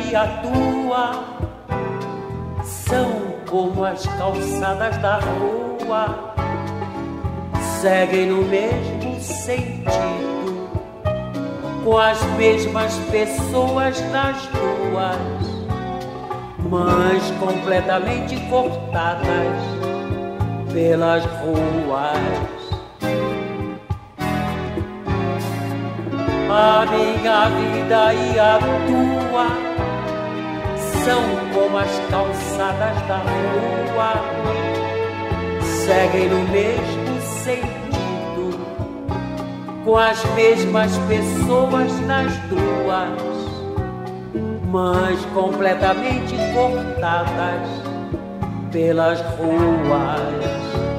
e a tua são como as calçadas da rua, seguem no mesmo sentido, com as mesmas pessoas nas duas, mas completamente cortadas pelas ruas. A minha vida e a tua são como as calçadas da rua, seguem no mesmo sentido, com as mesmas pessoas nas duas, mas completamente cortadas pelas ruas.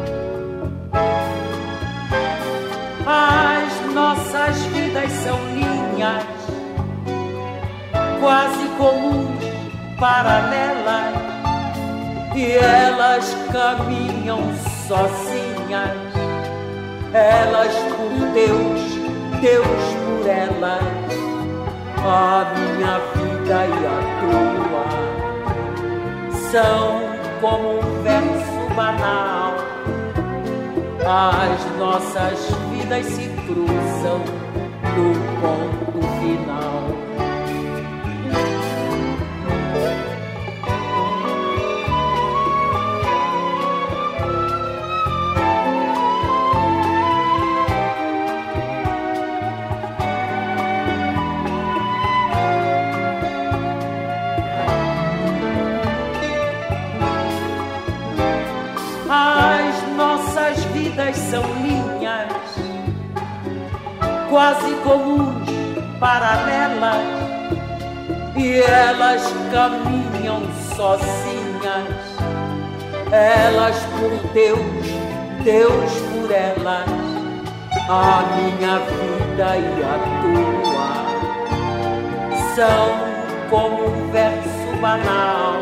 As nossas vidas são linhas quase comuns, paralelas, e elas caminham sozinhas, elas por Deus, Deus por elas. A minha vida e a tua são como um verso banal. As nossas vidas se cruzam no ponto final. As nossas vidas são linhas quase comuns, paralelas, e elas caminham sozinhas, elas por Deus, Deus por elas. A minha vida e a tua são como um verso banal.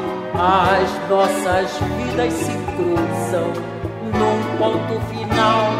As nossas vidas se cruzam num ponto final.